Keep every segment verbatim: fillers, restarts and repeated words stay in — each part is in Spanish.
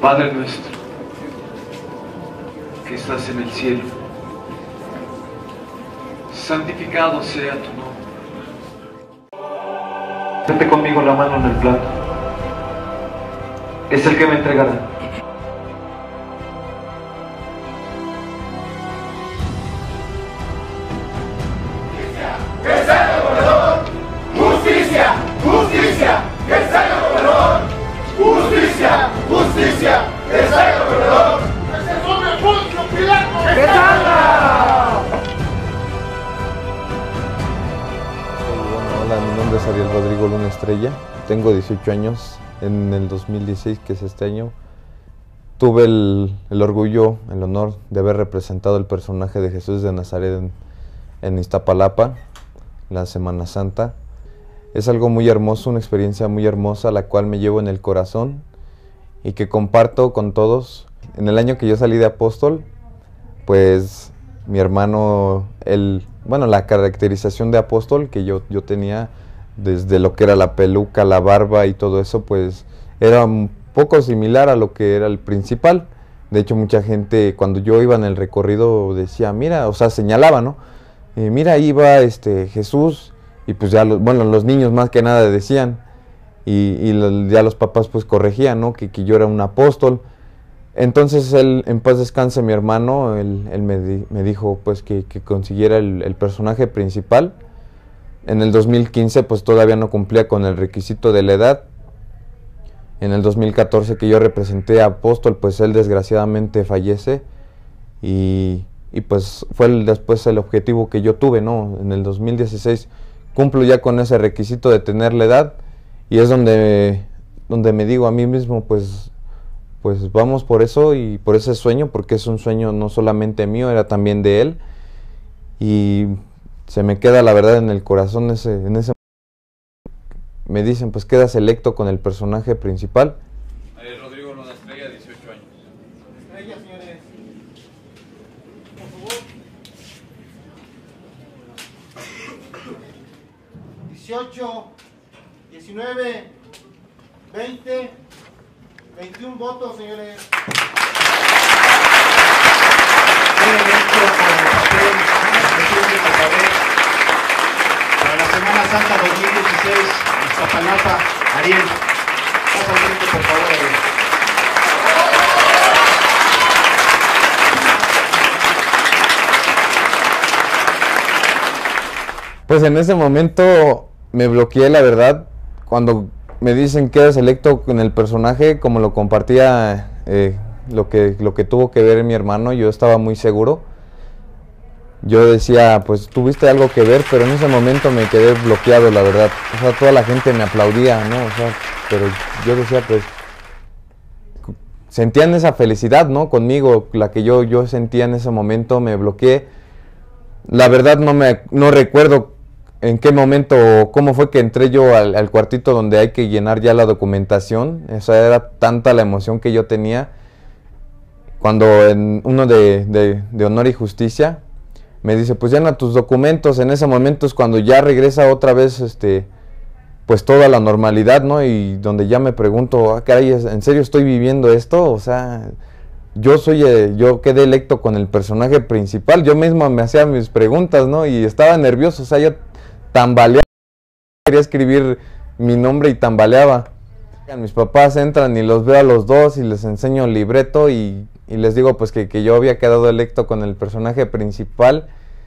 Padre nuestro, que estás en el cielo, santificado sea tu nombre. Mete conmigo la mano en el plato. Es el que me entregará. ¡Que salga el gobernador! ¡Justicia! ¡Justicia! ¡Que salga el gobernador! ¡Justicia! ¡Justicia! ¡Que salga el gobernador! ¡Que se tome Poncio Pilato! ¡Que salga! Hola, mi nombre es Ariel Rodrigo Luna Estrella, tengo dieciocho años. En el dos mil dieciséis, que es este año, tuve el, el orgullo, el honor de haber representado el personaje de Jesús de Nazaret en, en Iztapalapa, la Semana Santa. Es algo muy hermoso, una experiencia muy hermosa, la cual me llevo en el corazón y que comparto con todos. En el año que yo salí de apóstol, pues mi hermano, el, bueno, la caracterización de apóstol que yo, yo tenía, desde lo que era la peluca, la barba y todo eso, pues era un poco similar a lo que era el principal. De hecho, mucha gente cuando yo iba en el recorrido decía, mira, o sea, señalaba, ¿no? Eh, mira, ahí va este Jesús, y pues ya, los, bueno, los niños más que nada decían, y, y los, ya los papás pues corregían, ¿no? Que, que yo era un apóstol. Entonces él, en paz descanse mi hermano, él, él me, di, me dijo pues que, que consiguiera el, el personaje principal. En el dos mil quince pues todavía no cumplía con el requisito de la edad. En el dos mil catorce que yo representé a Apóstol, pues él desgraciadamente fallece y, y pues fue el, después el objetivo que yo tuve, ¿no? En el dos mil dieciséis cumplo ya con ese requisito de tener la edad y es donde, donde me digo a mí mismo pues, pues vamos por eso y por ese sueño, porque es un sueño no solamente mío, era también de él y se me queda la verdad en el corazón ese, en ese me dicen pues quedas electo con el personaje principal. Ariel Rodrigo Luna Estrella, dieciocho años. Estrella, señores. Por favor. dieciocho, diecinueve, veinte, veintiún votos, señores. Para la Semana Santa dos mil dieciséis, Iztapalapa, Ariel. Pasa al frente, por favor, Ariel. Pues en ese momento me bloqueé, la verdad, cuando me dicen que eres electo con el personaje, como lo compartía, eh, lo, que, lo que tuvo que ver mi hermano, yo estaba muy seguro. Yo decía, pues tuviste algo que ver, pero en ese momento me quedé bloqueado, la verdad. O sea, toda la gente me aplaudía, ¿no? O sea, pero yo decía, pues, sentían esa felicidad, ¿no? Conmigo, la que yo, yo sentía en ese momento, me bloqueé. La verdad no me no recuerdo en qué momento o cómo fue que entré yo al, al cuartito donde hay que llenar ya la documentación. Esa era tanta la emoción que yo tenía. Cuando en uno de, de, de Honor y Justicia me dice, pues llena tus documentos. En ese momento es cuando ya regresa otra vez, este, pues toda la normalidad, ¿no? Y donde ya me pregunto, ah, caray, ¿en serio estoy viviendo esto? O sea, yo soy, eh, yo quedé electo con el personaje principal. Yo mismo me hacía mis preguntas, ¿no? Y estaba nervioso, o sea, yo tambaleaba, quería escribir mi nombre y tambaleaba. Mis papás entran y los veo a los dos y les enseño el libreto y, y les digo pues que, que yo había quedado electo con el personaje principal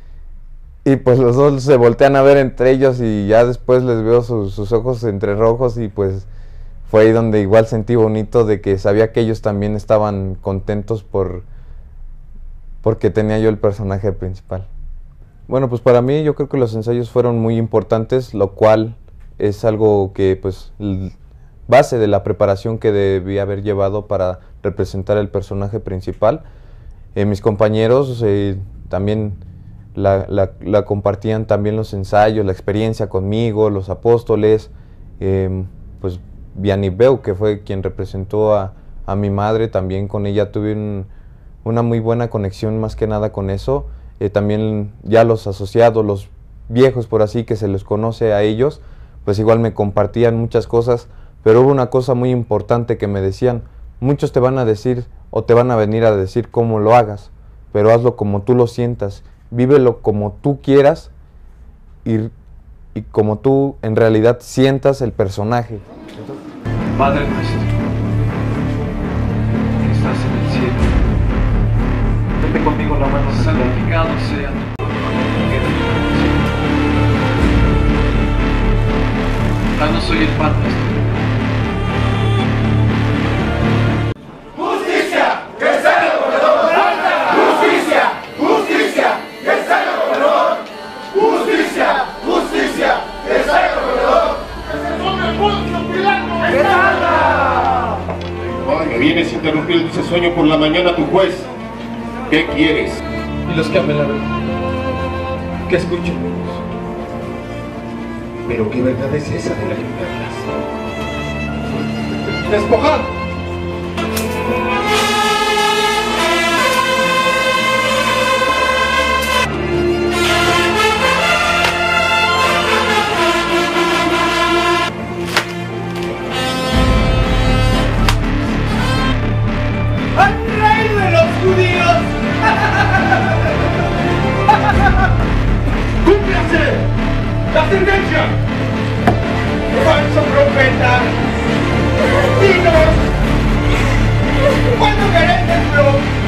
y pues los dos se voltean a ver entre ellos y ya después les veo sus, sus ojos entre rojos y pues fue ahí donde igual sentí bonito de que sabía que ellos también estaban contentos por porque tenía yo el personaje principal. Bueno, pues para mí yo creo que los ensayos fueron muy importantes, lo cual es algo que pues base de la preparación que debí haber llevado para representar el personaje principal. Eh, mis compañeros eh, también la, la, la compartían también los ensayos, la experiencia conmigo, los apóstoles, eh, pues Vianibeu, que fue quien representó a, a mi madre, también con ella tuve un, una muy buena conexión más que nada con eso. Eh, también ya los asociados, los viejos por así que se les conoce a ellos, pues igual me compartían muchas cosas. Pero hubo una cosa muy importante que me decían, muchos te van a decir o te van a venir a decir cómo lo hagas, pero hazlo como tú lo sientas, vívelo como tú quieras y, y como tú en realidad sientas el personaje. Padre nuestro, que estás en el cielo, vete conmigo la mano, santificado sea tu nombre. Danos hoy el pan nuestro. ¡Justicia! ¡Que salga el gobernador! ¡Justicia! ¡Justicia! ¡Que salga el gobernador! ¡Justicia! ¡Justicia! ¡Que salga el gobernador! ¡Que se ponga el Poncio Pilato! ¡Que salga! Ay, me vienes a interrumpir el dulce sueño por la mañana, tu juez. ¿Qué quieres? Y los que amen la verdad, que escuchen. Pero ¿qué verdad es esa de la que me hablas? ¡Despojad! ¡Al rey de los judíos! ¡Cúmplase la sentencia! ¡Falso profeta! ¡Dinos! ¿Cuándo querés templo?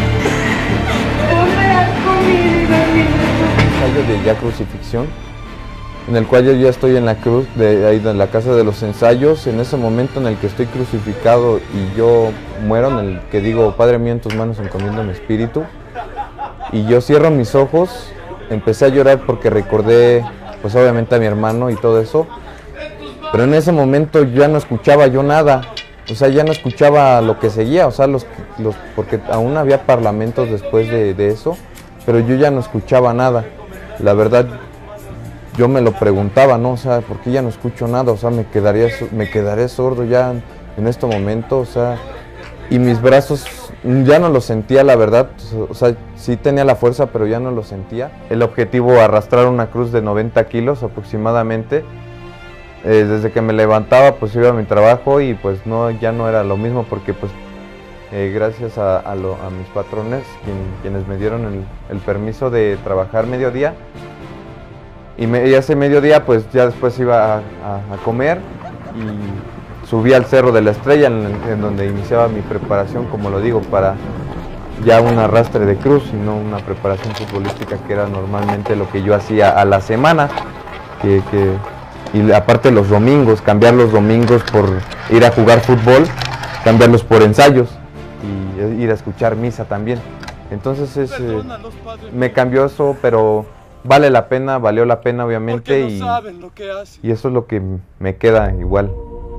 Ensayo de ya crucifixión, en el cual yo ya estoy en la cruz, de ahí en la casa de los ensayos, en ese momento en el que estoy crucificado y yo muero, en el que digo, Padre mío, en tus manos encomiendo mi espíritu, y yo cierro mis ojos, empecé a llorar porque recordé, pues obviamente a mi hermano y todo eso, pero en ese momento ya no escuchaba yo nada, o sea, ya no escuchaba lo que seguía, o sea, los, los, porque aún había parlamentos después de, de eso, pero yo ya no escuchaba nada. La verdad, yo me lo preguntaba, ¿no? O sea, ¿por qué ya no escucho nada? O sea, me quedaría, me quedaré sordo ya en este momento, o sea, y mis brazos ya no los sentía, la verdad, o sea, sí tenía la fuerza, pero ya no lo sentía. El objetivo, arrastrar una cruz de noventa kilos aproximadamente. Eh, desde que me levantaba, pues iba a mi trabajo y pues no, ya no era lo mismo porque pues eh, gracias a, a, lo, a mis patrones, quien, quienes me dieron el, el permiso de trabajar mediodía, y, me, y ese mediodía pues ya después iba a, a, a comer y subí al Cerro de la Estrella en, en donde iniciaba mi preparación, como lo digo, para ya un arrastre de cruz y no una preparación futbolística que era normalmente lo que yo hacía a la semana, que, que y aparte los domingos, cambiar los domingos por ir a jugar fútbol, cambiarlos por ensayos y ir a escuchar misa también. Entonces es, eh, me cambió eso, pero vale la pena, valió la pena obviamente, y, y eso es lo que me queda igual.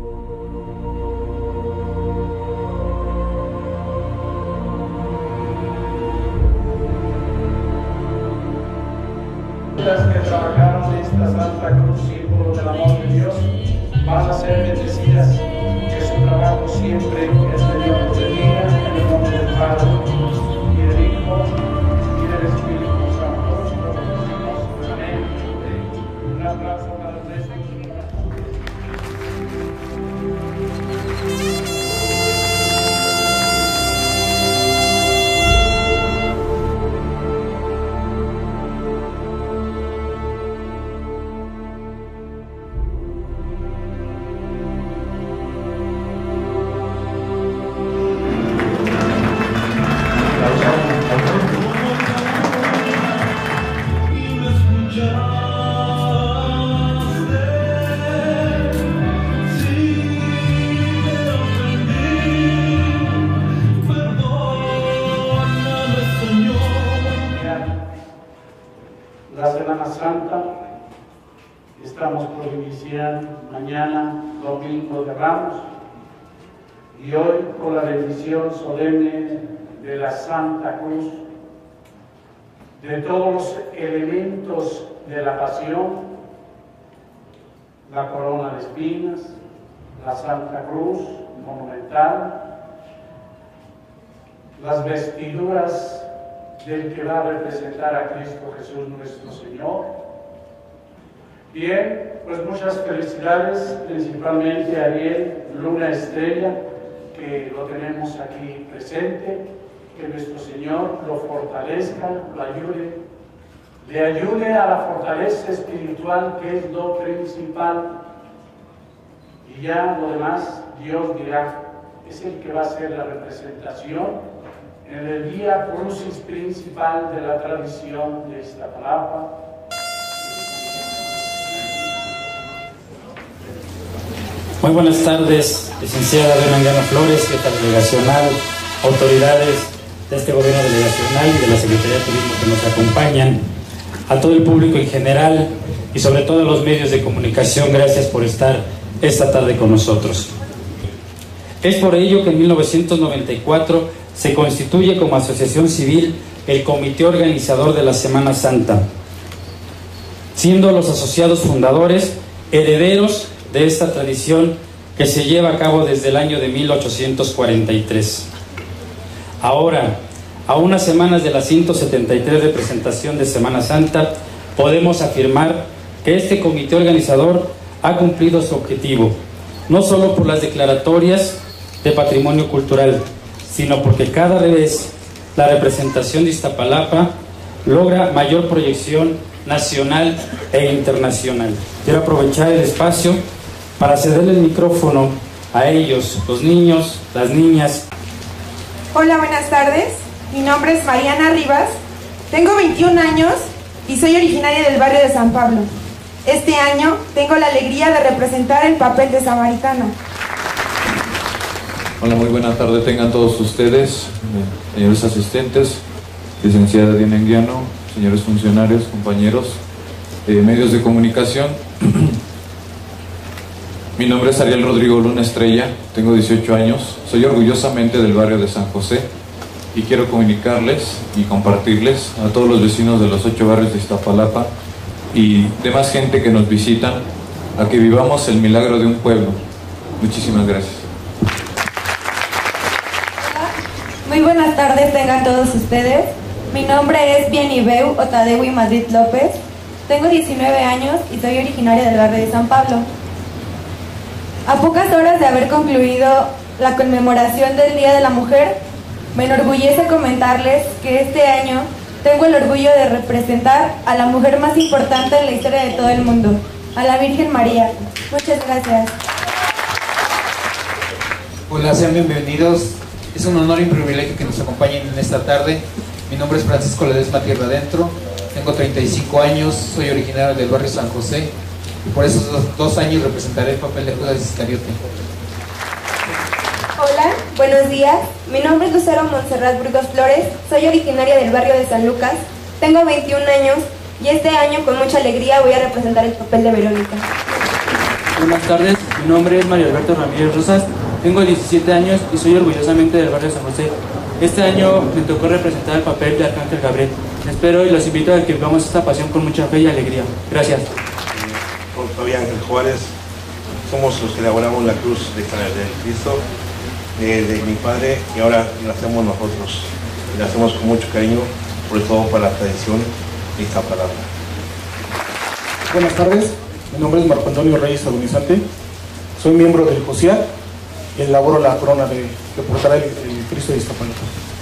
Las que trabajaron esta Santa Cruz, símbolo del amor de Dios, van a ser bendecidas, que su trabajo siempre es de Dios los bendiga, en el nombre del Padre, y del Hijo, y del Espíritu Santo. Amén. Un aplauso para el resto. La Semana Santa, estamos por iniciar mañana, domingo de Ramos, y hoy con la bendición solemne de la Santa Cruz, de todos los elementos de la pasión, la corona de espinas, la Santa Cruz monumental, las vestiduras del que va a representar a Cristo Jesús nuestro Señor. Bien, pues muchas felicidades, principalmente a Ariel Luna Estrella, que que lo tenemos aquí presente, que nuestro Señor lo fortalezca, lo ayude, le ayude a la fortaleza espiritual, que es lo principal, y ya lo demás Dios dirá. Es el que va a ser la representación en el Vía Crucis principal de la tradición de Iztapalapa. Muy buenas tardes, licenciada Diana Flores, secretaria delegacional, autoridades de este gobierno delegacional y de la Secretaría de Turismo que nos acompañan, a todo el público en general y sobre todo a los medios de comunicación, gracias por estar esta tarde con nosotros. Es por ello que en mil novecientos noventa y cuatro se constituye como asociación civil el comité organizador de la Semana Santa, siendo los asociados fundadores herederos de esta tradición que se lleva a cabo desde el año de mil ochocientos cuarenta y tres. Ahora, a unas semanas de la ciento setenta y tres representación de Semana Santa, podemos afirmar que este comité organizador ha cumplido su objetivo, no solo por las declaratorias de patrimonio cultural, sino porque cada vez la representación de Iztapalapa logra mayor proyección nacional e internacional. Quiero aprovechar el espacio para cederle el micrófono a ellos, los niños, las niñas. Hola, buenas tardes. Mi nombre es Mariana Rivas, tengo veintiún años y soy originaria del barrio de San Pablo. Este año tengo la alegría de representar el papel de samaritana. Hola, muy buenas tardes tengan todos ustedes, señores asistentes, licenciada Diana Anguiano, señores funcionarios, compañeros, eh, medios de comunicación. Mi nombre es Ariel Rodrigo Luna Estrella, tengo dieciocho años, soy orgullosamente del barrio de San José y quiero comunicarles y compartirles a todos los vecinos de los ocho barrios de Iztapalapa y demás gente que nos visitan a que vivamos el milagro de un pueblo. Muchísimas gracias. Muy buenas tardes tengan todos ustedes. Mi nombre es Bienibeu Otadewi Madrid López. Tengo diecinueve años y soy originaria del barrio de San Pablo. A pocas horas de haber concluido la conmemoración del Día de la Mujer, me enorgullece comentarles que este año tengo el orgullo de representar a la mujer más importante en la historia de todo el mundo, a la Virgen María. Muchas gracias. Hola, sean bienvenidos. Es un honor y un privilegio que nos acompañen en esta tarde. Mi nombre es Francisco Ledesma Tierra Adentro, tengo treinta y cinco años, soy originario del barrio San José y por esos dos, dos años representaré el papel de Judas Iscariote. Hola, buenos días. Mi nombre es Lucero Montserrat Burgos Flores, soy originaria del barrio de San Lucas, tengo veintiún años y este año con mucha alegría voy a representar el papel de Verónica. Buenas tardes, mi nombre es Mario Alberto Ramírez Rosas, tengo diecisiete años y soy orgullosamente del barrio de San José. Este año me tocó representar el papel de Arcángel Gabriel. Espero y los invito a que vivamos esta pasión con mucha fe y alegría. Gracias. Soy Ángel Juárez, somos los que elaboramos la cruz de Cristo, de, de mi padre, y ahora la hacemos nosotros. La hacemos con mucho cariño, sobre todo para la tradición de Iztapalapa. Buenas tardes, mi nombre es Marco Antonio Reyes Agonizante, soy miembro del JOSIAC y elaboro la corona de, que portará el, el Cristo de Iztapalapa.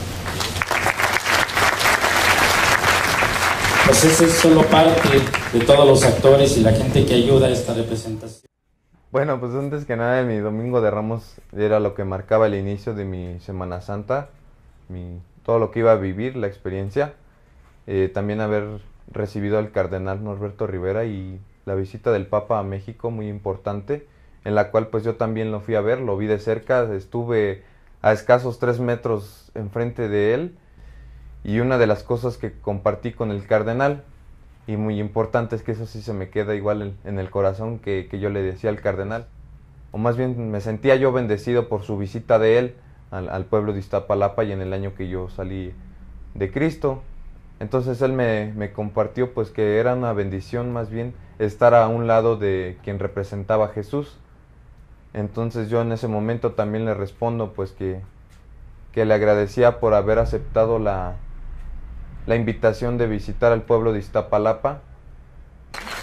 Pues ese es solo parte de todos los actores y la gente que ayuda a esta representación. Bueno, pues antes que nada, mi Domingo de Ramos era lo que marcaba el inicio de mi Semana Santa, mi, todo lo que iba a vivir, la experiencia. Eh, también haber recibido al cardenal Norberto Rivera y la visita del Papa a México, muy importante, en la cual pues yo también lo fui a ver, lo vi de cerca, estuve a escasos tres metros enfrente de él. Y una de las cosas que compartí con el cardenal, y muy importante, es que eso sí se me queda igual en, en el corazón, que, que yo le decía al cardenal, o más bien me sentía yo bendecido por su visita de él al, al pueblo de Iztapalapa y en el año que yo salí de Cristo. Entonces él me, me compartió pues que era una bendición más bien estar a un lado de quien representaba a Jesús. Entonces yo en ese momento también le respondo pues que, que le agradecía por haber aceptado la... la invitación de visitar al pueblo de Iztapalapa.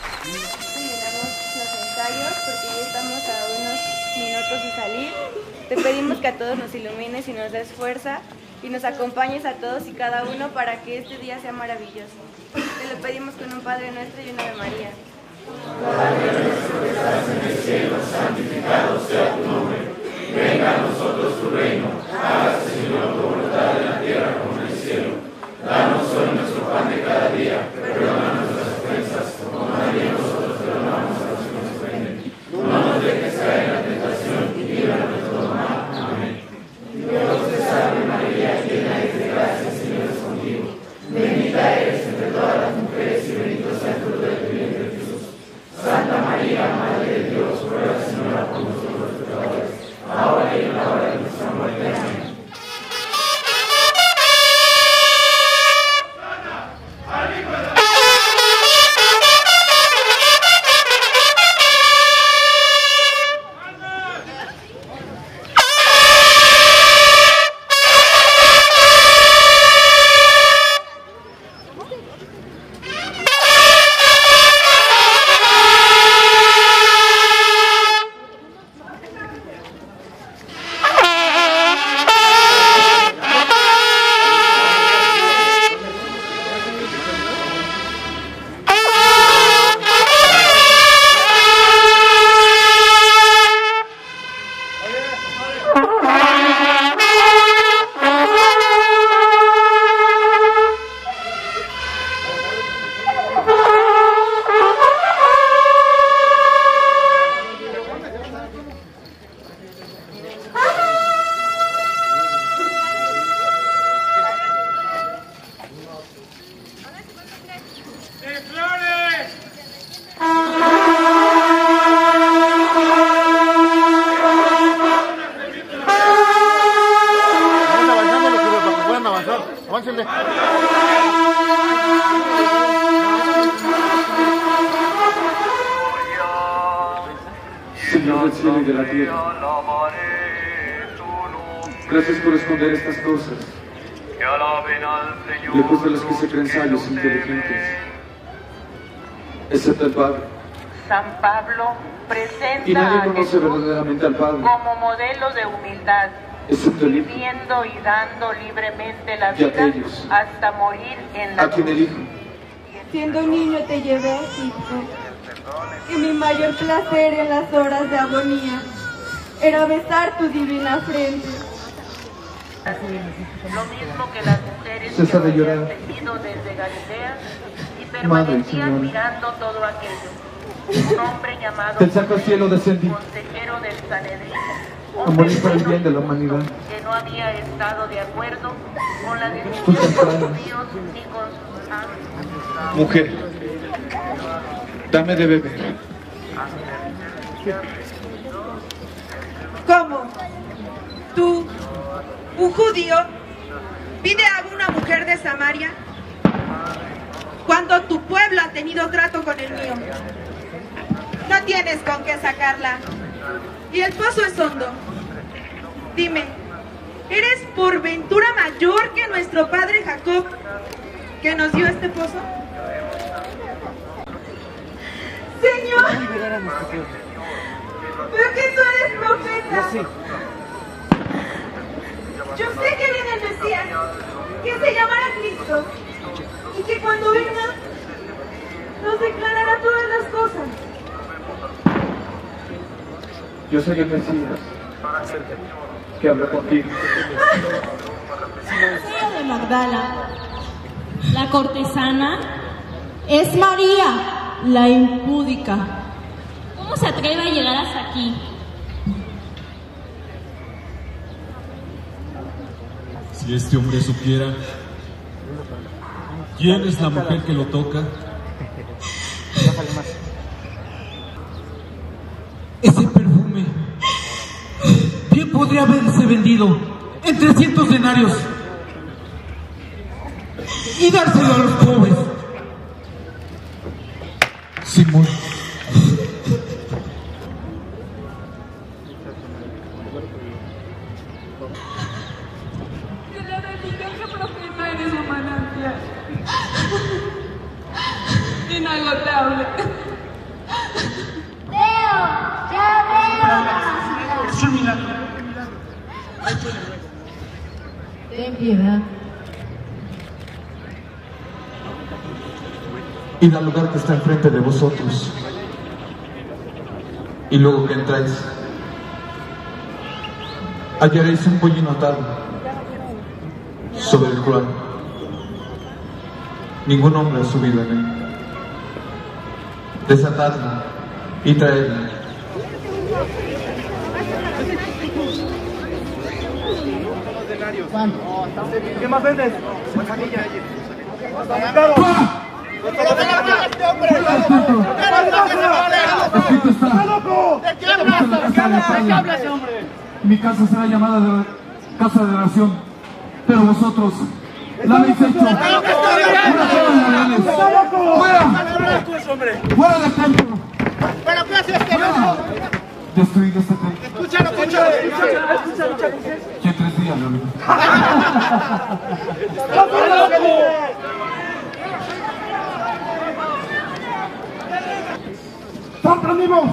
Terminamos los ensayos porque ya estamos a unos minutos de salir. te pedimos que a todos nos ilumines y nos des fuerza y nos acompañes a todos y cada uno para que este día sea maravilloso. Te lo pedimos con un Padre Nuestro y una Ave María. Padre nuestro que estás en el cielo, santificado sea tu nombre. Venga a nosotros tu reino. Hágase, Señor, tu voluntad en la tierra como en el cielo. Danos hoy nuestro pan de cada día. Perdona nuestras ofensas, como también nosotros perdonamos a los que nos ofenden. No nos dejes caer en la tentación y líbranos de todo mal. Amén. Dios te salve María, llena eres de gracia, el Señor es contigo. Bendita eres entre todas las mujeres y bendito sea el fruto de tu vientre, Jesús. Santa María, Madre de Dios, ruega, Señora, por nosotros los pecadores, ahora y en la hora de nuestra muerte. Amén. Señor del cielo y de la tierra, gracias por esconder estas cosas, lejos de los que se creen sabios e inteligentes, excepto el Padre. San Pablo presenta Y nadie a conoce Jesús verdaderamente al Padre, como modelo de humildad, excepto el Hijo, viviendo y dando libremente la y vida aquellos hasta morir en la a quien el Hijo, Siendo niño te llevé a Egipto, y mi mayor placer en las horas de agonía era besar tu divina frente. Lo mismo que las mujeres Cesa de que llorar. habían venido desde Galilea y Madre, permanecían Señor. mirando todo aquello. Un hombre llamado del sacro cielo descendí consejero del Sanedrín, a morir por el bien de la humanidad. que no había estado de acuerdo con la decisión Tus de los entrañas. judíos ni con sus actos. Mujer, dame de beber. ¿Cómo? ¿Tú, un judío, pide a una mujer de Samaria cuando tu pueblo ha tenido trato con el mío? No tienes con qué sacarla y el pozo es hondo. Dime, ¿eres por ventura mayor que nuestro padre Jacob, que nos dio este pozo? Señor, veo que tú eres profeta. Yo sé que viene el Mesías, que se llamará Cristo, y que cuando venga nos declarará todas las cosas. Yo soy el Mesías que habla contigo. María de Magdala, la cortesana, es María, la impúdica. ¿Cómo se atreve a llegar hasta aquí? Si este hombre supiera quién es la mujer que lo toca, ese perfume bien podría haberse vendido en trescientos denarios y dárselo a los pobres. Simón, Que la religión que profeta eres un manantial inagotable. Veo, ya veo. Es un milagro. piedad. Id al lugar que está enfrente de vosotros, y luego que entráis, hallaréis un pollino atado, sobre el cual ningún hombre ha subido en él. Desatadlo y traedlo. ¿Qué más vendes? Manzanilla. Mi casa será llamada de casa de oración, pero vosotros la habéis hecho una cueva de ladrones. ¡Fuera! ¡Fuera del templo! ¿Pero qué haces, querido? Destruid este templo. Escúchalo, escúchalo, escúchalo. Que en tres días lo olvido. ¡Son prendimos!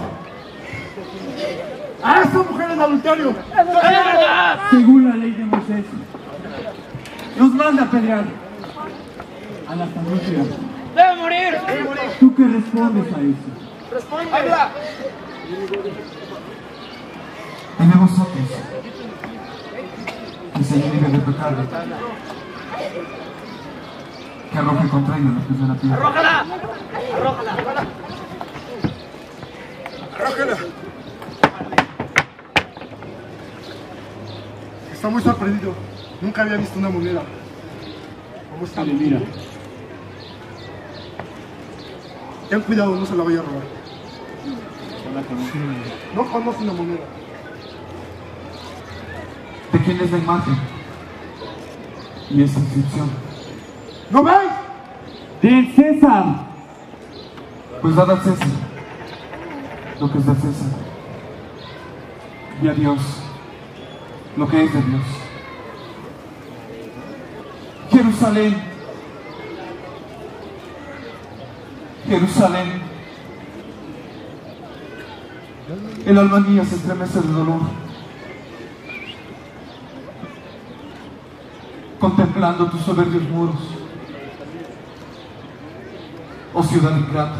¡A esta mujer en adulterio! Según la ley de Moisés, nos manda a apedrear a la familia. ¡Debe morir! ¿Tú qué respondes a eso? ¡Responde! ¡Habla! Y de vosotros, que se libre de pecado, que arroje contra ella la primera piedra. ¡Arrójala! ¡Arrójala! ¡Arrójala! Está muy sorprendido. Nunca había visto una moneda. ¿Cómo está? Mira. Ten cuidado, no se la vaya a robar. No conoce una moneda. ¿De quién es la imagen? Y esa inscripción. ¿No veis? ¡De César! Pues dad a César lo que es de César, y a Dios lo que es de Dios. Jerusalén, Jerusalén, el alma mía se estremece de dolor, contemplando tus soberbios muros, oh ciudad ingrata,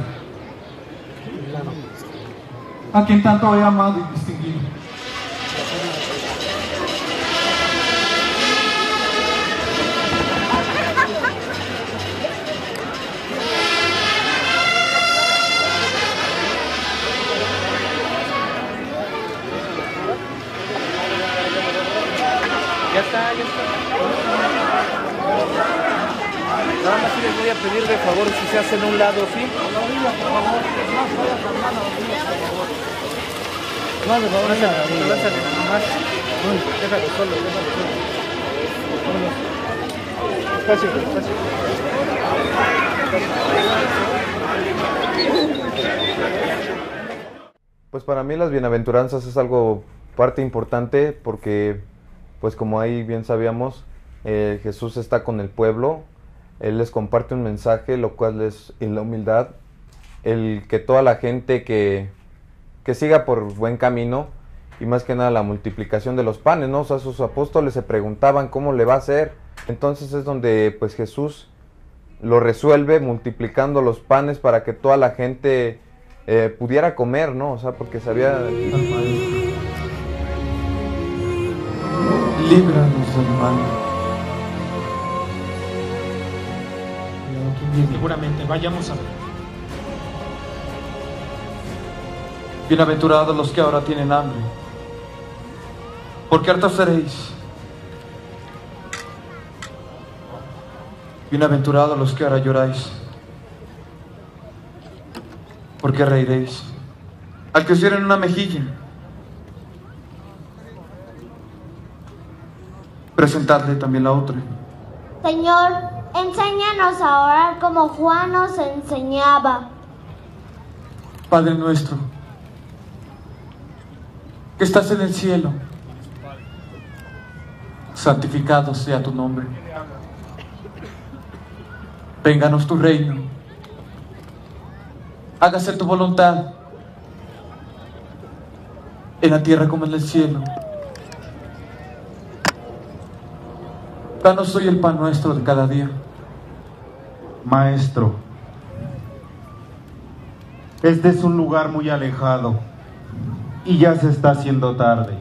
a quien tanto he amado y distinguido. Ya está, ya está. Nada más sí les voy a pedir de favor si se hacen a un lado, ¿sí? A la orilla, por favor. Más vayas a la orilla, por favor. No, de favor, no lánzale nada más. Déjalo solo, déjalo solo. Espacio, espacio. Pues para mí las bienaventuranzas es algo parte importante porque, pues como ahí bien sabíamos, eh, Jesús está con el pueblo, Él les comparte un mensaje, lo cual es en la humildad, el que toda la gente que, que siga por buen camino, y más que nada la multiplicación de los panes, ¿no? O sea, sus apóstoles se preguntaban cómo le va a hacer, entonces es donde pues Jesús lo resuelve multiplicando los panes para que toda la gente eh, pudiera comer, ¿no? O sea, porque sabía... Líbranos del mal. Seguramente, vayamos a ver. Bienaventurados los que ahora tienen hambre, porque hartos seréis. Bienaventurados los que ahora lloráis, porque reiréis. Al que os dieren una mejilla, presentadle también la otra. Señor, enséñanos a orar como Juan nos enseñaba. Padre nuestro, que estás en el cielo, santificado sea tu nombre. Vénganos tu reino. Hágase tu voluntad, en la tierra como en el cielo. Danos hoy el pan nuestro de cada día. Maestro, este es un lugar muy alejado y ya se está haciendo tarde.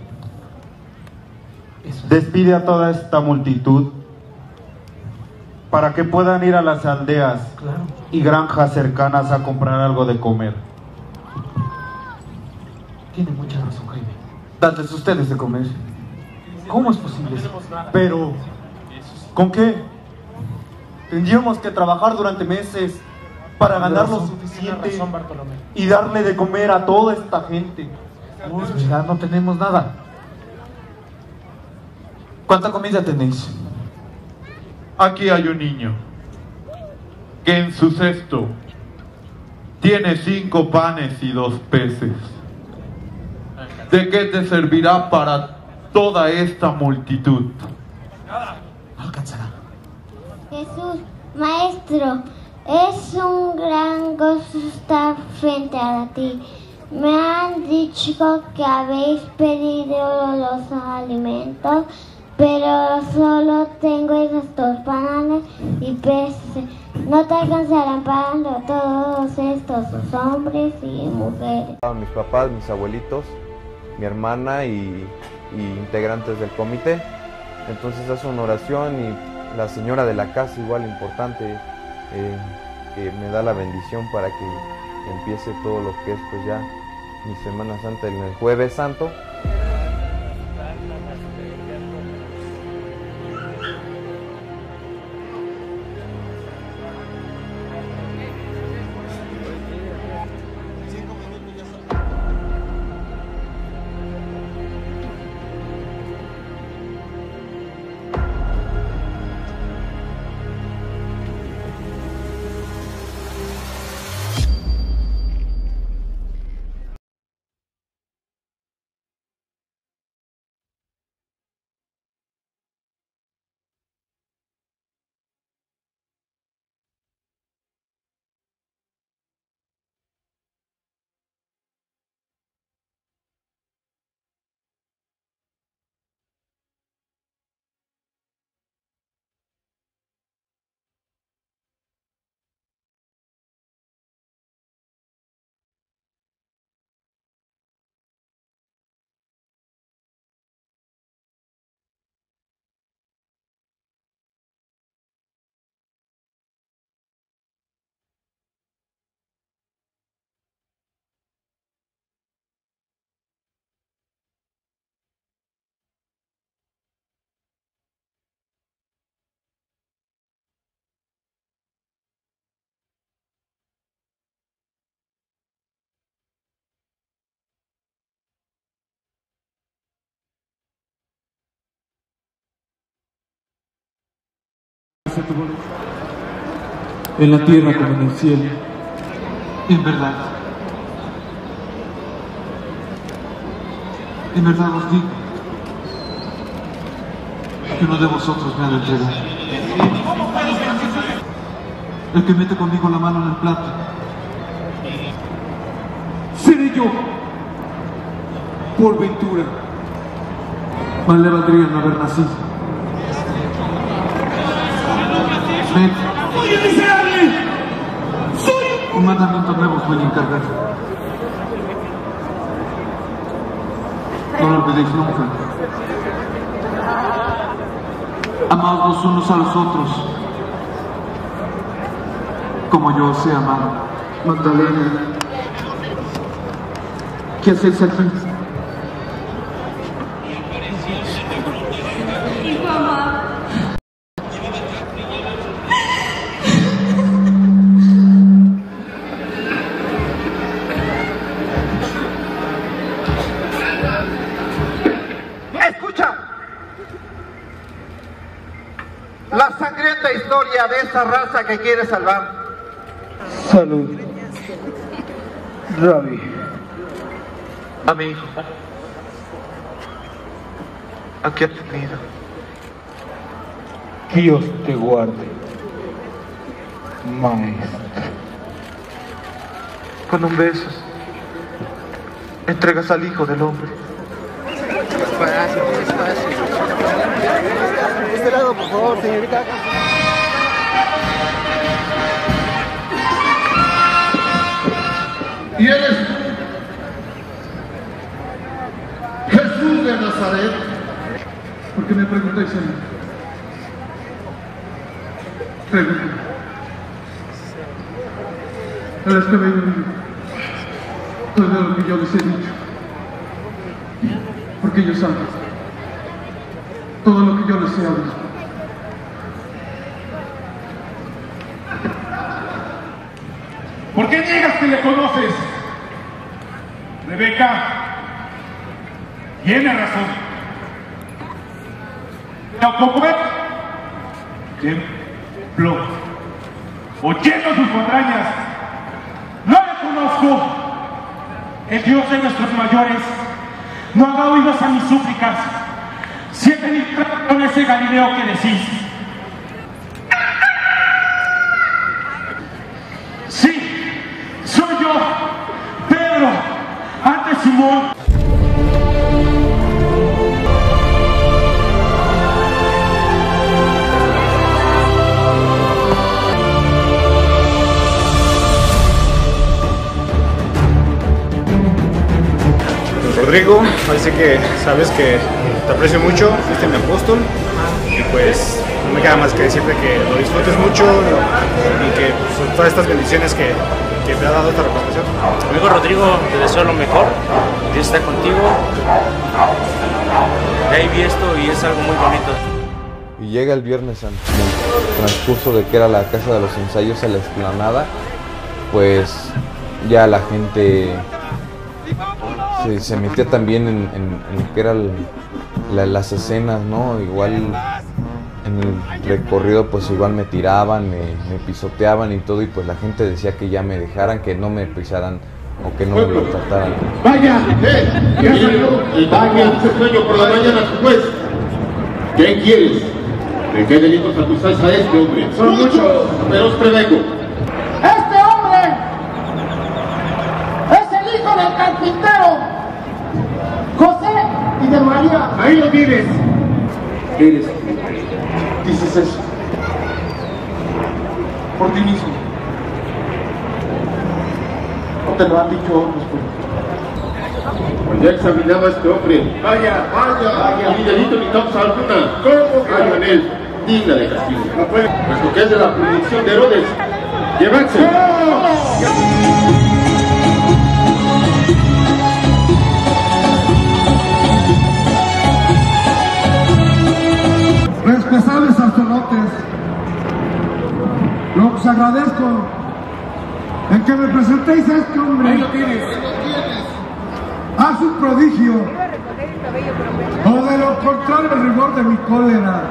Despide a toda esta multitud para que puedan ir a las aldeas y granjas cercanas a comprar algo de comer. Tiene mucha razón, Jaime. Dadles ustedes de comer. ¿Cómo es posible eso? Pero, ¿con qué? Tendríamos que trabajar durante meses para ganar lo suficiente y darle de comer a toda esta gente. Pues ya no tenemos nada. ¿Cuánta comida tenéis? Aquí hay un niño que en su cesto tiene cinco panes y dos peces. ¿De qué te servirá para toda esta multitud? No alcanzará. Jesús, Maestro, es un gran gozo estar frente a ti. Me han dicho que habéis pedido los alimentos, pero solo tengo esos dos panes y peces. No te alcanzarán para todos estos hombres y mujeres. Mis papás, mis abuelitos, mi hermana y, y integrantes del comité. Entonces hace una oración y la señora de la casa, igual importante, eh, que me da la bendición para que empiece todo lo que es pues ya mi Semana Santa, el Jueves Santo. En la tierra como en el cielo. En verdad, en verdad os digo que uno de vosotros me ha de entregar. El que mete conmigo la mano en el plato seré yo. Por ventura más le valdría no haber nacido. Ven. ¡Soy el miserable! ¡Soy un mandamiento nuevo os voy a encargar. No lo olvidéis nunca. Amaos los unos a los otros como yo os he amado. Magdalena, ¿qué hacéis aquí? Hijo amado. Escucha la sangrienta historia de esa raza que quiere salvar. Salud, Rabbi. A mi hijo. Aquí ha tenido. Dios te guarde, maestro. Con un beso entregas al Hijo del Hombre. Despacio, despacio. De este lado, por favor, señorita. ¿Y eres Jesús de Nazaret? ¿Por qué me preguntáis a mí? Pregunta. A las que me digo todo lo que yo les he dicho. Porque ellos saben todo lo que yo les he hablado. ¿Por qué niegas que le conoces? Rebeca tiene razón. Naucocue tembló, oyendo sus patrañas. No le conozco. El Dios de nuestros mayores no haga oídos a mis súplicas. Si he tenido con ese Galileo que decís. Sí, soy yo, Pedro, antes Simón. Rodrigo, parece que sabes que te aprecio mucho, fuiste mi apóstol y pues no me queda más que decirte que lo disfrutes mucho y que pues, todas estas bendiciones que, que te ha dado esta representación. Amigo Rodrigo, te deseo lo mejor, Dios está contigo, de ahí vi esto y es algo muy bonito. Y llega el Viernes Santo, en el transcurso de que era la casa de los ensayos a la explanada, pues ya la gente se, se metía también en, en, en lo que eran la, las escenas, ¿no? Igual en el recorrido pues igual me tiraban, me, me pisoteaban y todo, y pues la gente decía que ya me dejaran, que no me pisaran o que no me maltrataran. Vaya, eh, ya salió el vaya, ese sueño por la mañana, juez. ¿Qué quieres? ¿De qué delitos acusáis a este hombre? Son muchos, pero os prevengo. ¡Este hombre es el hijo del carpintero José y de María! Ahí lo tienes. Eres tú. Dices eso por ti mismo. No te lo han dicho otros. Pues ya examinaba a este hombre. Vaya, vaya, vaya. Ni delito ni causa alguna. ¿Cómo que hay en él? Digna de castigo. No puede. Pues lo que es de la jurisdicción de Herodes. ¡Llevarse! Respetables sacerdotes, lo os agradezco en que me presentéis a este hombre. Ahí lo tienes. Ahí lo tienes. Haz un prodigio, o de lo contrario el rigor de mi cólera.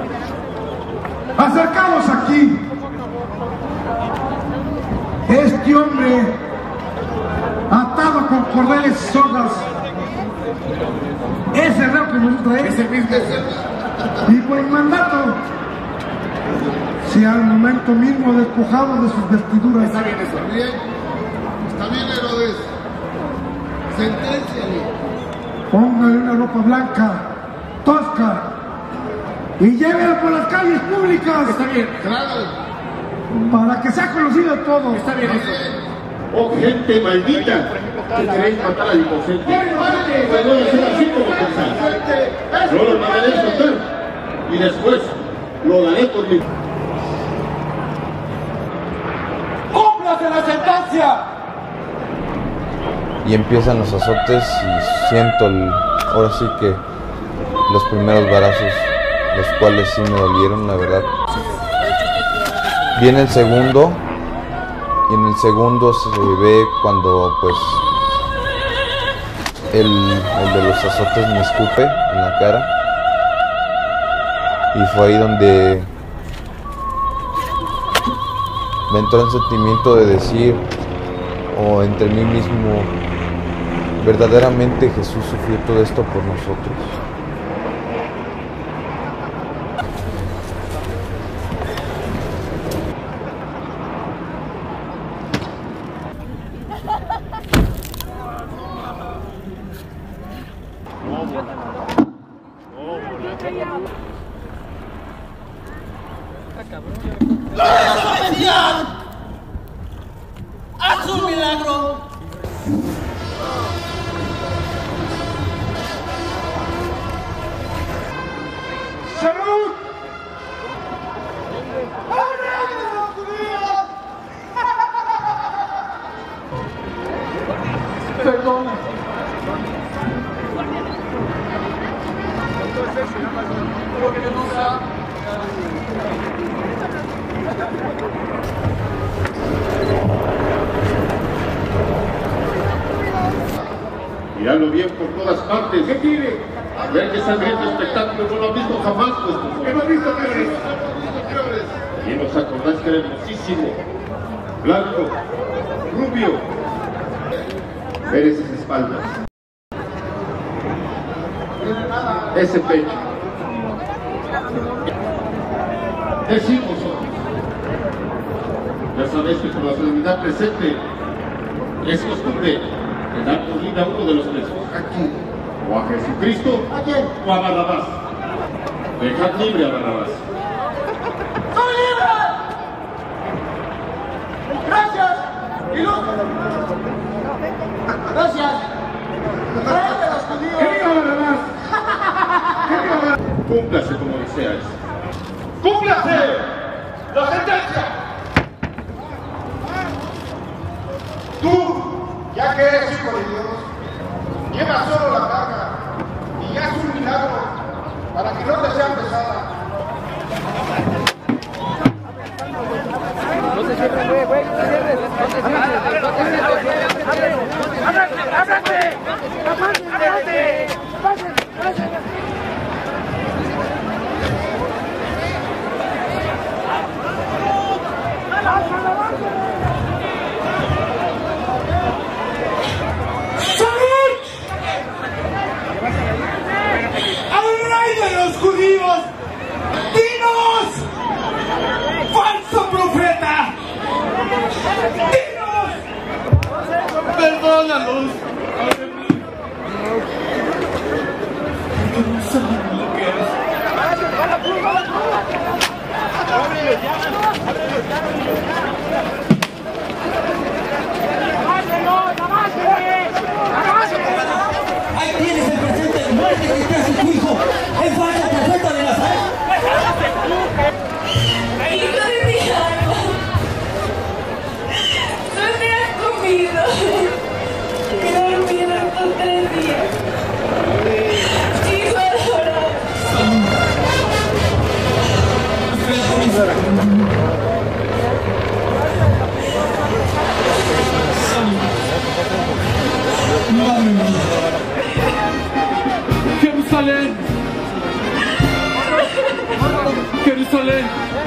Acercaos aquí. Este hombre, atado con cordeles y sogas, ese reo que nos trae, Ese mismo. y por mandato, si al momento mismo despojado de sus vestiduras. Está bien eso. Bien. Está bien, Herodes. Senténciale. Póngale una ropa blanca, tosca, y llévelo por las calles públicas. Está bien, claro. Para que sea conocido todo. Está bien eso. Oh, gente maldita, que queréis matar al inocente. Pues no de ser así como pensáis. Yo lo mandaré a soltar y después lo daré por mi... ¡Cúmplase la sentencia! Y empiezan los azotes y siento el, ahora sí que los primeros varazos, los cuales sí me dolieron, la verdad. Viene el segundo, y en el segundo se ve cuando pues el, el de los azotes me escupe en la cara, y fue ahí donde me entró el sentimiento de decir, o entre mí mismo, verdaderamente Jesús sufrió todo esto por nosotros. milagro. ¡Salud! ¡Al rey de los judíos! Perdona. Lo que no sea. Miradlo bien por todas partes. ¿Qué quiere? Ver qué sangriento espectáculo no lo han visto jamás, pues. Hemos visto peores. Y nos acordáis que era hermosísimo, blanco, rubio. Ver esas espaldas, ese pecho. Decimos vosotros. Ya sabéis que por la solemnidad presente es costumbre de dar por vida a uno de los presos. Aquí. O a Jesucristo. ¿A quién? O a Barrabás. Dejad libre a Barrabás. ¡Soy libre! ¡Gracias! ¡Ilustre! ¡Gracias! ¡Rey de los judíos! ¡Que viva Barrabás! ¡Que viva Barrabás! Cúmplase como deseáis. ¡Cúmplase! ¡La sentencia! Tú, ya que eres hijo de Dios, lleva solo la carga y haz un milagro para que no te sea pesada. No te cierres, güey, güey, no te cierres. No te cierres, no te cierres. ¡Ábrate! ¡Ábrate! ¡Ábrate! ¡Ábrate! ¡Salud! ¡Al rey de los judíos! ¡Dinos! ¡Falso profeta! ¡Dinos! ¡Perdónalos! Porque no saben lo que es. Ahí tienes el presente de muerte que te hace tu hijo, el falso profeta de Nazaret. Hijo de mi alma, no te has comido y dormido estos tres días. Hijo adorado. Jerusalén, Jerusalén,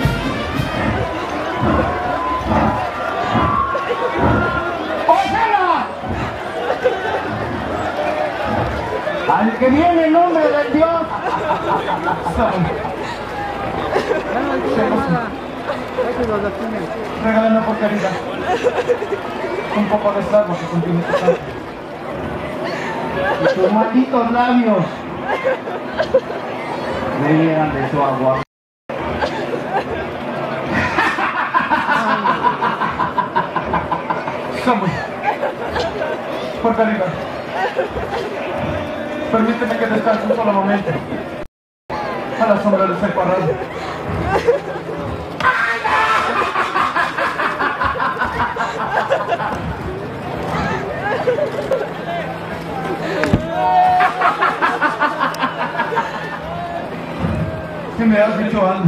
¡Osana! Al que viene en nombre del Dios. regálame por caridad un poco de salvo que contiene tu sangre. Y tus malditos labios bebieran de su agua. Samuel, por caridad, permíteme que descanse un solo momento a la sombra del ser parado. ¿Qué me has dicho, Ana?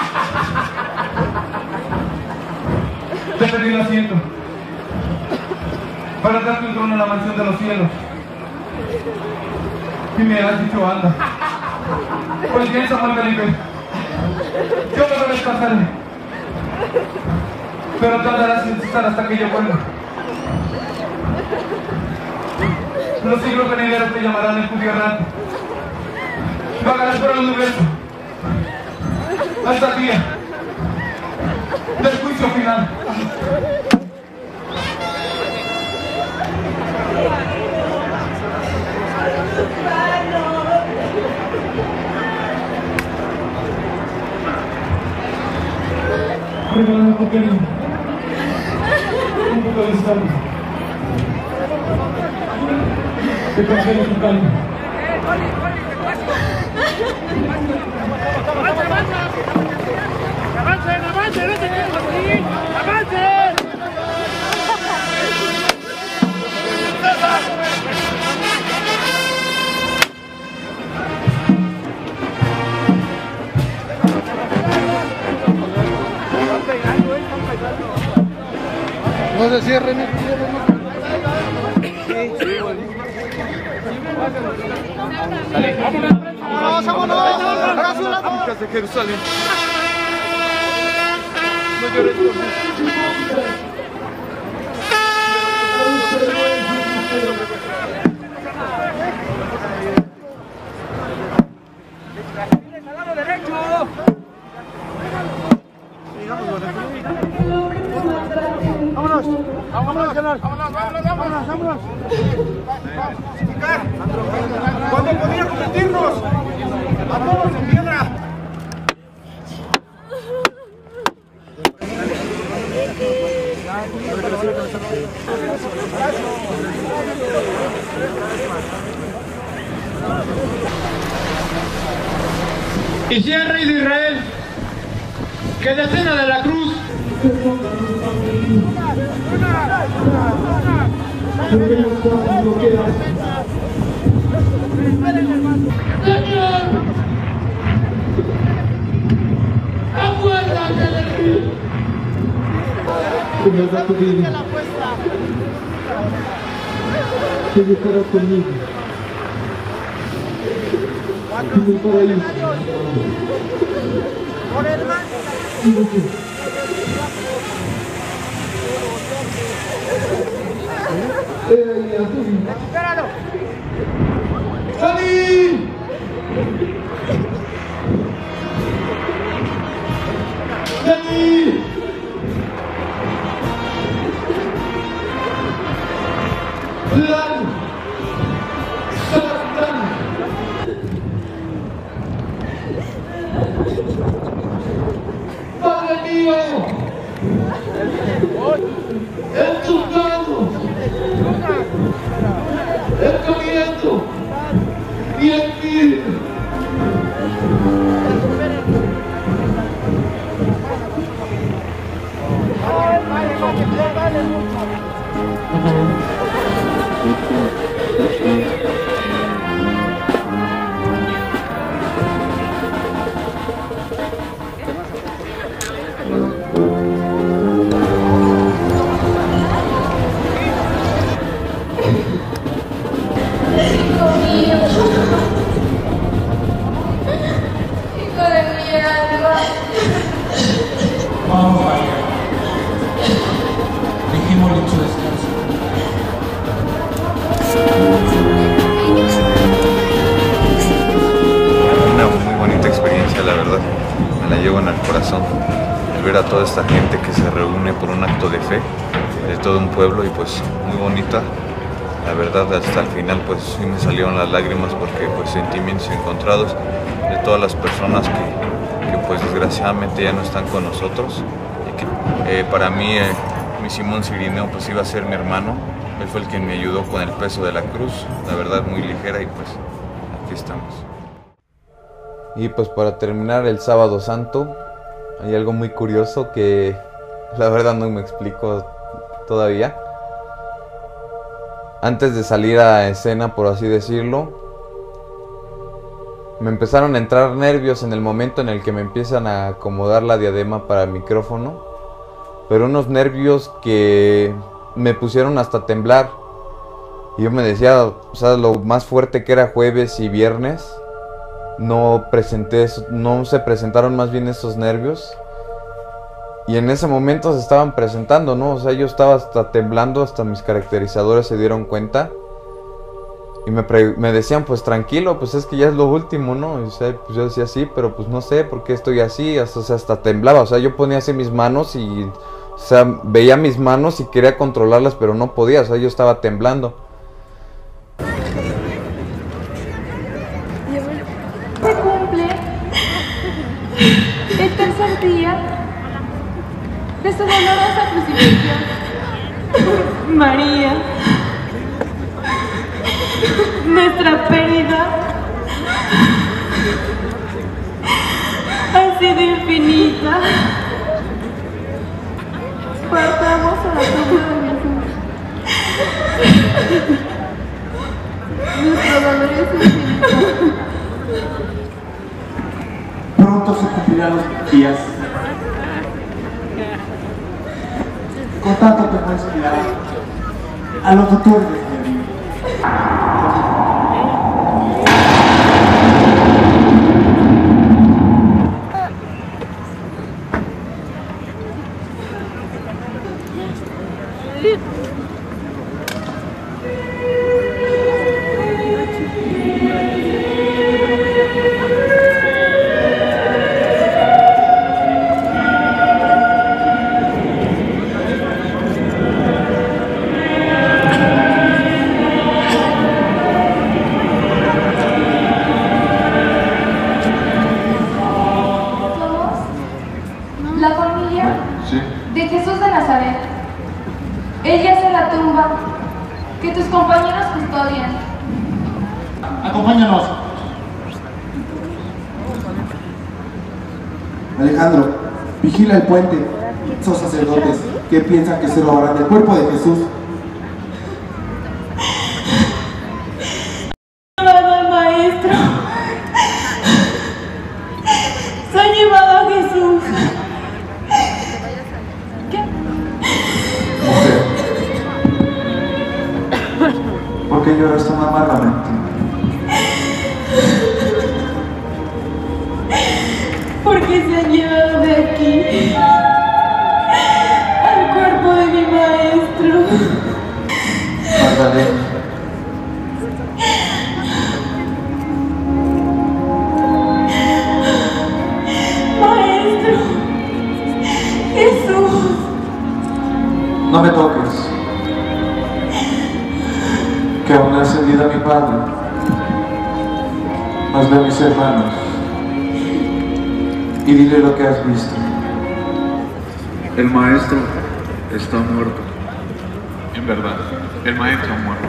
Te pedí el asiento para darte un trono en la mansión de los cielos. ¿Qué me has dicho, anda? Pues bien, San Juan Felipe, yo me descansaré, pero tú andarás sin cesar hasta que yo vuelva. Los siglos venideros te llamarán el judío errante. Vagarás por el universo hasta el día del juicio final. Regálame un poquito, un poco de salud. de Evangelio Mexicano. ¡Avancen, avancen! ¡No se queden así! ¡Avancen! No se cierren, no se cierren. ¡Vámonos, vámonos! ¡Vámonos de Jerusalén! No llores por mí. ¡Vámonos! ¡Vámonos, canal! ¡Vámonos, vámonos, vámonos! ¡Vámonos! ¡Cuando podía convertirnos a todos en piedra! Y si el rey de Israel, que descienda de la cruz. ¡Señor! ¡Acuérdate de mí! Señor, da tu vida. Que estará conmigo. En el paraíso. ¡Por el mar! ¡Espéralo! ¡Salí! ¡Salí! ¡Plan! ¡Satán! ¡Padre mío! ¡En tus manos! ¡El comienzo! ¡Y el fin! Vamos, María. Dejémosle en su descanso. Una muy bonita experiencia, la verdad. Me la llevo en el corazón. El ver a toda esta gente que se reúne por un acto de fe de todo un pueblo y pues muy bonita. La verdad, hasta el final pues sí me salieron las lágrimas porque pues sentimientos encontrados de todas las personas que, que pues desgraciadamente ya no están con nosotros. Y que, eh, para mí eh, mi Simón Cirineo pues iba a ser mi hermano. Él fue el que me ayudó con el peso de la cruz, la verdad muy ligera, y pues aquí estamos. Y pues para terminar el Sábado Santo, hay algo muy curioso que la verdad no me explico todavía. Antes de salir a escena, por así decirlo, me empezaron a entrar nervios en el momento en el que me empiezan a acomodar la diadema para el micrófono, pero unos nervios que me pusieron hasta temblar. Y yo me decía, o sea, lo más fuerte que era jueves y viernes, no presenté, no se presentaron más bien esos nervios. Y en ese momento se estaban presentando, ¿no? O sea, yo estaba hasta temblando, hasta mis caracterizadores se dieron cuenta. Y me, me decían, pues tranquilo, pues es que ya es lo último, ¿no? Y, o sea, pues yo decía, sí, pero pues no sé por qué estoy así. Hasta, o sea, hasta temblaba, o sea, yo ponía así mis manos y... O sea, veía mis manos y quería controlarlas, pero no podía, o sea, yo estaba temblando. Se cumple el tercer día de su dolorosa crucifixión. María, Nuestra pérdida ha sido infinita. Partamos a la tumba de Jesús. Nuestro dolor es infinito. Pronto se cumplirán los días. Con tanto te puedes mirar a los doctores de mi vida. La familia de Jesús de Nazaret. Él yace en la tumba que tus compañeros custodian. Acompáñanos. Alejandro, vigila el puente. Esos sacerdotes que piensan que se robarán del cuerpo de Jesús. Llevado al Maestro. Se ha llevado a Jesús. ¿Por qué lloras tan amargamente? Porque se han llevado de aquí al cuerpo de mi Maestro. Magdalena. Maestro Jesús. No me toques. Que aún no ha ascendido a mi Padre, mas ve a mis hermanos y dile lo que has visto. El maestro está muerto. En verdad, el maestro ha muerto.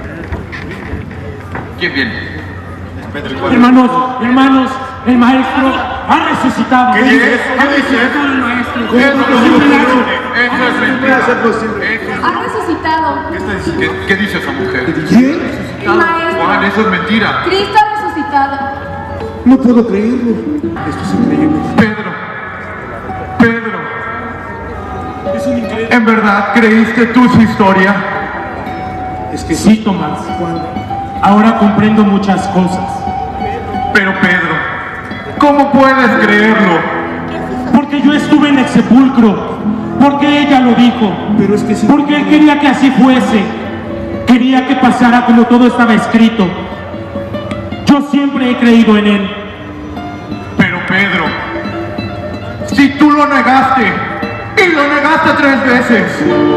¿Quién viene? Hermanos, hermanos, el maestro ha resucitado. ¿Qué dices? Ha resucitado el maestro. ¿Cómo es posible? Eso es mentira. Ha resucitado. ¿Qué, ¿Qué dice esa mujer? ¿Quién? El maestro. Juan, eso es mentira. Cristo ha resucitado. No puedo creerlo. Esto es increíble. Pedro, Pedro, Es un increíble. ¿en verdad creíste tú su historia? Es que sí, Tomás. Ahora comprendo muchas cosas. Pero Pedro, ¿cómo puedes creerlo? Porque yo estuve en el sepulcro. Porque ella lo dijo. Pero es que sí. Porque él quería que así fuese. Quería que pasara como todo estaba escrito. Yo siempre he creído en él. Pero Pedro, si tú lo negaste, y lo negaste tres veces,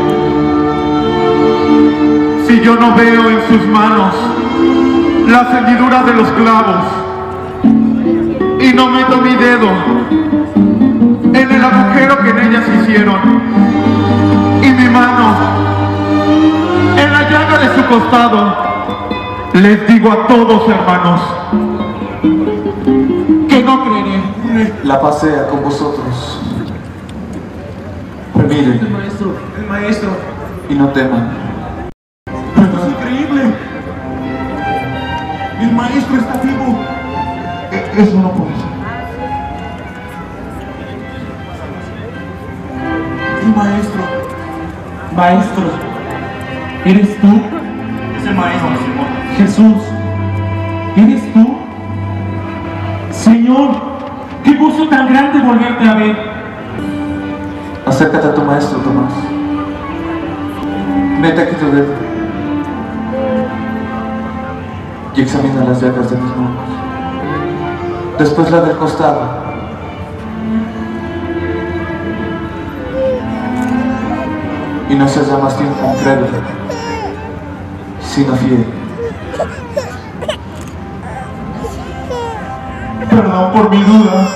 si yo no veo en sus manos las hendiduras de los clavos, y no meto mi dedo en el agujero que en ellas hicieron, y mi mano en la llaga de su costado, les digo a todos, hermanos, que no creeré. La pasea con vosotros. Pero miren, El maestro, el maestro. y no teman. Es increíble. El maestro está vivo. E- Eso no puede ser. El maestro. Maestro, ¿eres tú? Es el maestro, Simón. Jesús, ¿eres tú? Señor, qué gusto tan grande volverte a ver. Acércate a tu maestro, Tomás. Mete aquí tu dedo y examina las llagas de mis manos. Después la del costado. Y no seas ya más tiempo incrédulo, sino fiel. Perdón por mi duda,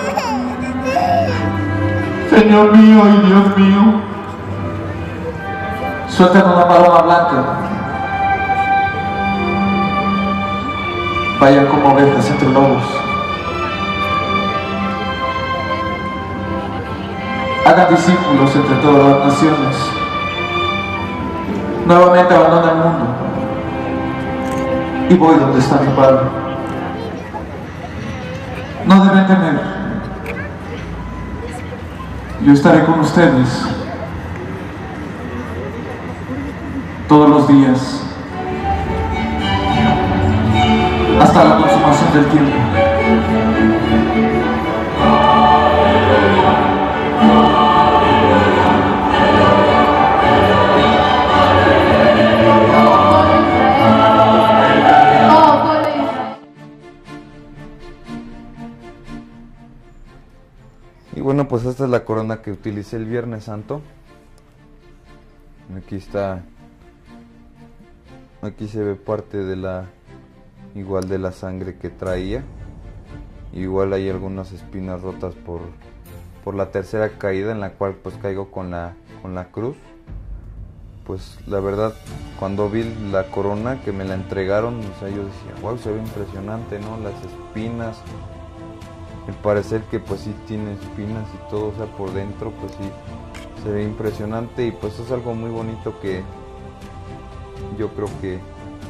Señor mío y Dios mío. Sueltan una paloma blanca vayan como ovejas entre lobos. Hagan discípulos entre todas las naciones. Nuevamente abandona el mundo y voy donde está mi Padre. No deben temer. Yo estaré con ustedes todos los días hasta la consumación del tiempo. Y bueno, pues esta es la corona que utilicé el Viernes Santo. Aquí está, aquí se ve parte de la, igual de la sangre que traía. Igual hay algunas espinas rotas por, por la tercera caída, en la cual pues caigo con la, con la cruz. Pues la verdad, cuando vi la corona que me la entregaron, o sea, yo decía, wow, se ve impresionante, ¿no? Las espinas. El parecer que pues sí tiene espinas y todo, o sea, por dentro pues sí se ve impresionante, y pues es algo muy bonito que yo creo que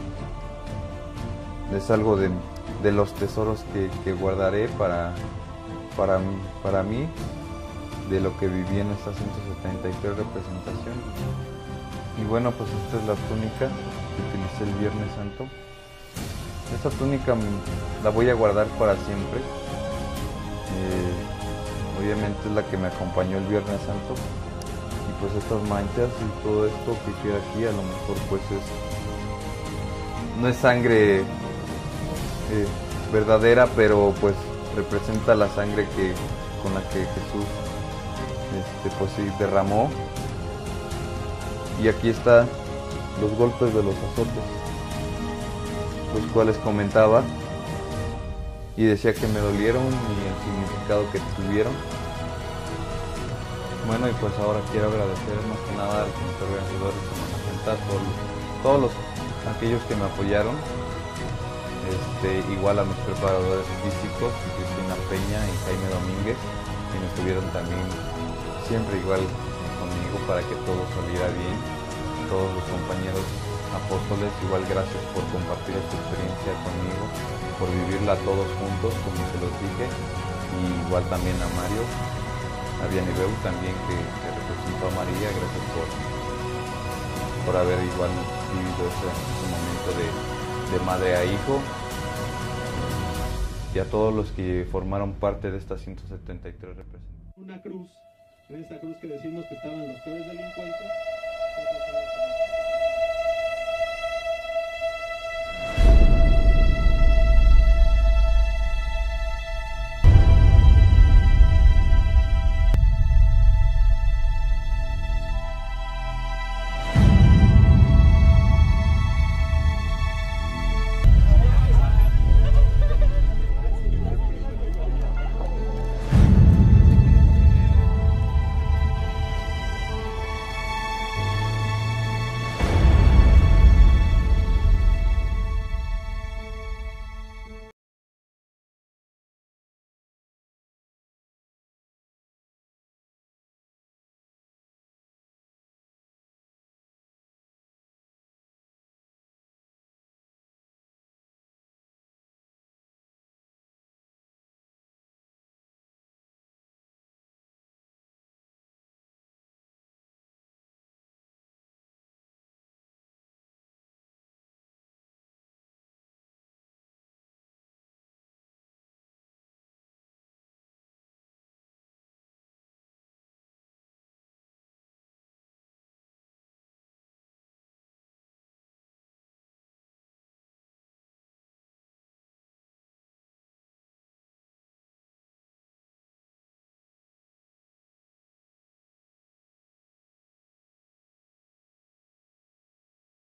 es algo de, de los tesoros que, que guardaré para, para, para mí, de lo que viví en estas ciento setenta y tres representaciones. Y bueno, pues esta es la túnica que utilicé el Viernes Santo. Esta túnica la voy a guardar para siempre. Eh, obviamente es la que me acompañó el Viernes Santo, y pues estas manchas y todo esto que queda aquí, a lo mejor pues es no es sangre eh, verdadera, pero pues representa la sangre que con la que Jesús este, pues sí derramó. Y aquí están los golpes de los azotes, los cuales comentaba y decía que me dolieron y el significado que tuvieron. Bueno, y pues ahora quiero agradecer más que nada al comité organizador de Semana Santa, a todos, todos los, aquellos que me apoyaron, este, igual a mis preparadores físicos, Cristina Peña y Jaime Domínguez, que estuvieron también siempre igual conmigo para que todo saliera bien. Todos los compañeros apóstoles, igual gracias por compartir esta experiencia conmigo, por vivirla todos juntos, como se los dije, y igual también a Mario, a Vianibeu también, que, que representó a María, gracias por, por haber igual vivido ese, ese momento de, de madre a hijo, y a todos los que formaron parte de estas ciento setenta y tres representaciones. Una cruz, en esta cruz que decimos que estaban los peores delincuentes.